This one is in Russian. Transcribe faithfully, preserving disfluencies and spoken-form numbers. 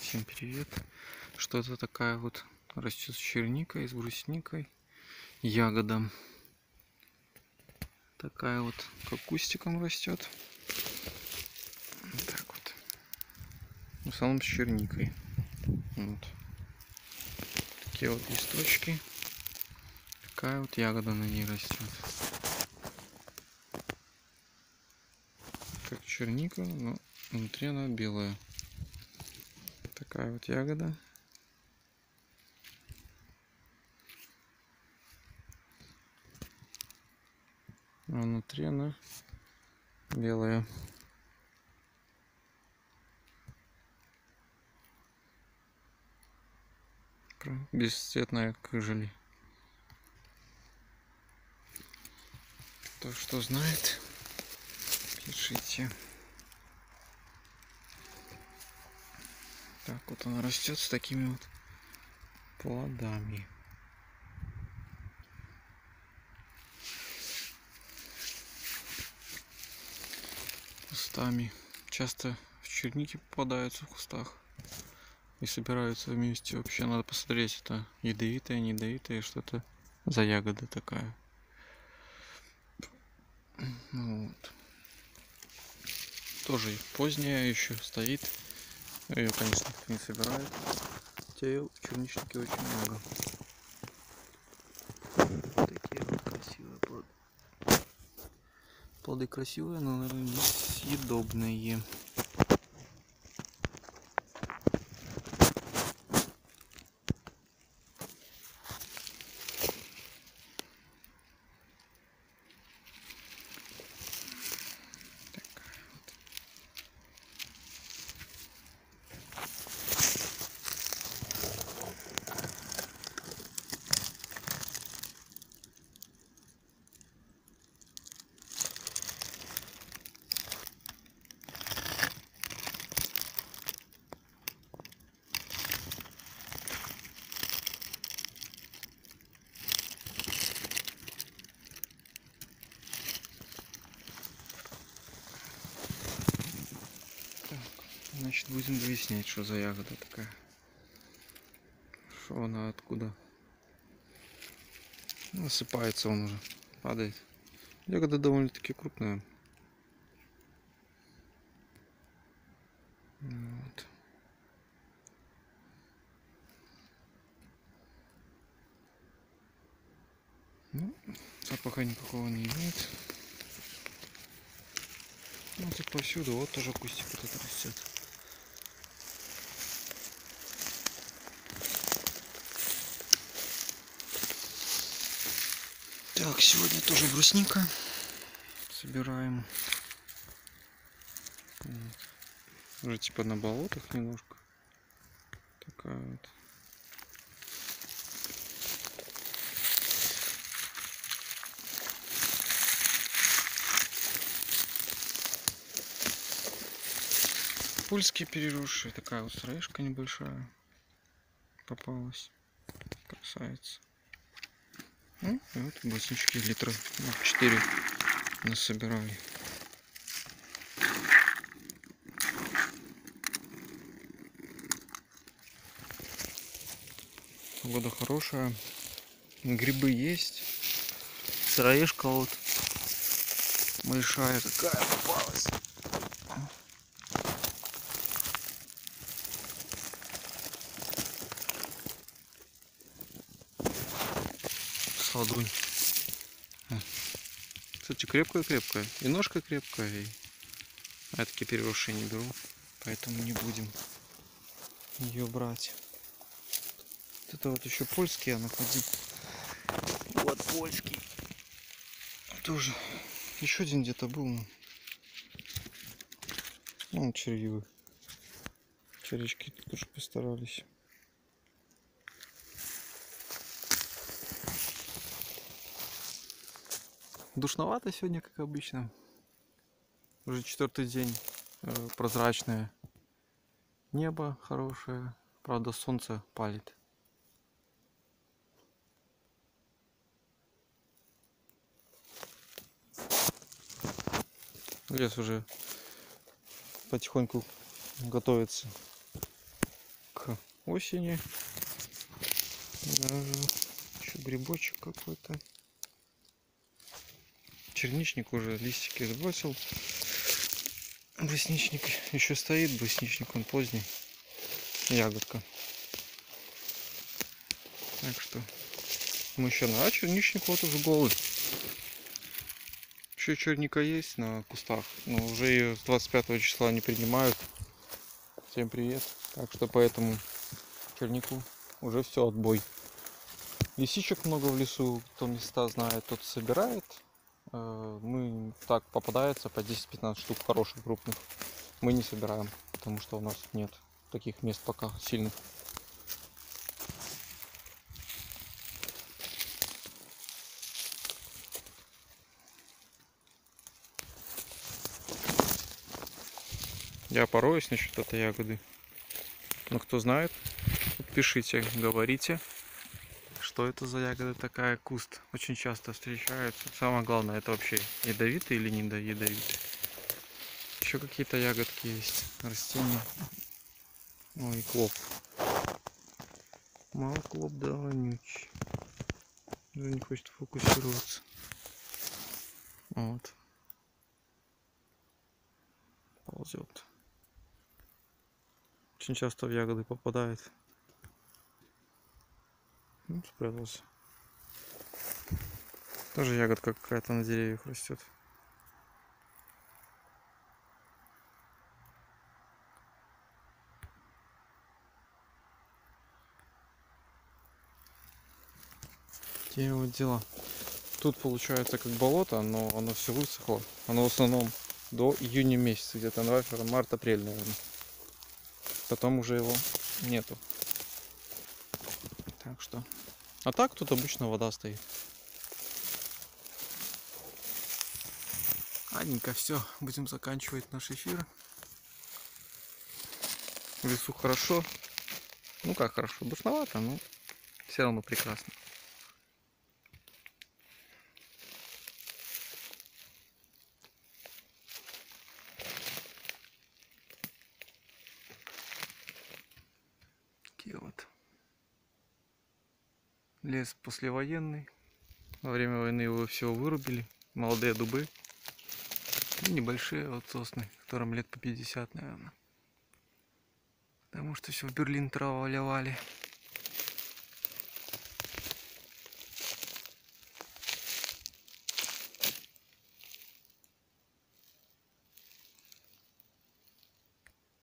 Всем привет! Что это такая вот растет с черникой, с брусникой, ягода. Такая вот, как кустиком растет. Так вот. В основном с черникой. Вот. Такие вот листочки. Такая вот ягода на ней растет. Как черника, но внутри она белая. Такая вот ягода. А внутри она белая. Бесцветная, как желе. Кто что знает, пишите. Так вот она растет с такими вот плодами. Кустами. Часто в черники попадаются в кустах и собираются вместе. Вообще надо посмотреть, это ядовитое, не ядовитое, что-то за ягода такая. Вот. Тоже поздняя еще стоит. Ее, конечно, никто не собирает. Хотя ее в черничнике очень много. Такие вот красивые плоды. Плоды красивые, но, наверное, несъедобные. Значит, будем выяснять, что за ягода такая. Что она, откуда. Насыпается он уже, падает. Ягода довольно-таки крупная. Вот. Ну, запаха никакого не имеет. Ну, тут повсюду, вот тоже кустик этот растет. Так, сегодня тоже брусника собираем. Вот. Уже типа на болотах немножко. Такая вот. Пульские переросшие. Такая вот сыроежка небольшая попалась. Красавица. Ну, и вот бруснички литра четыре насобирали. Погода хорошая. Грибы есть. Сыроежка вот большая такая попалась. Сладунь. Кстати, крепкая-крепкая. И ножка крепкая. И... А я такие переросшие не беру. Поэтому не будем ее брать. Вот это вот еще польский я находил. Вот польский. Тоже. Еще один где-то был. Ну, ну червивый. Червячки тоже постарались. Душновато сегодня, как обычно. Уже четвертый день. Э, прозрачное небо хорошее. Правда, солнце палит. Лес уже потихоньку готовится осени. Еще грибочек какой-то. Черничник уже листики сбросил. Брусничник еще стоит, брусничник он поздний. Ягодка. Так что мы еще на а черничник вот уже голый. Еще черника есть на кустах, но уже ее с двадцать пятого числа не принимают. Всем привет. Так что поэтому чернику уже все, отбой. Лисичек много в лесу, кто места знает, тот собирает. Мы так попадается по десять-пятнадцать штук хороших, крупных. Мы не собираем, потому что у нас нет таких мест пока сильных. Я пороюсь насчет этой ягоды. Но кто знает, пишите, говорите, что это за ягода такая, куст. Очень часто встречаются. Самое главное, это вообще ядовитый или не ядовитый. Еще какие-то ягодки есть, растения. Ой, клоп. Мало клоп, да, вонючий. Уже не хочет фокусироваться. Вот. Ползет. Очень часто в ягоды попадает. Ну, спрятался. Тоже ягодка какая-то на деревьях растет. Такие вот дела. Тут получается как болото, но оно все высохло. Оно в основном до июня месяца, где-то на март-апрель, наверное. Потом уже его нету. Так что. А так тут обычно вода стоит. Ладненько, все, будем заканчивать наш эфир. В лесу хорошо. Ну как хорошо, душновато, но все равно прекрасно. Такие вот. Лес послевоенный. Во время войны его все вырубили. Молодые дубы. И небольшие вот сосны, которым лет по пятьдесят, наверное. Потому что все в Берлин траволивали.